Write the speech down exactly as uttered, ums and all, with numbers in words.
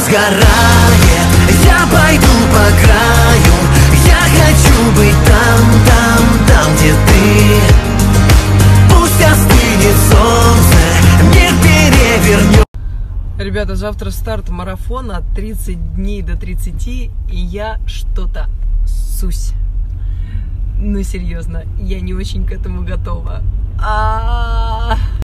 сгорает, я пойду по краю. Я хочу быть там, там, там, где ты. Пусть остынет солнце, мир перевернет. Ребята, завтра старт марафона, тридцать дней до тридцати, и я что-то ссусь. Ну серьезно, я не очень к этому готова. А-а-а.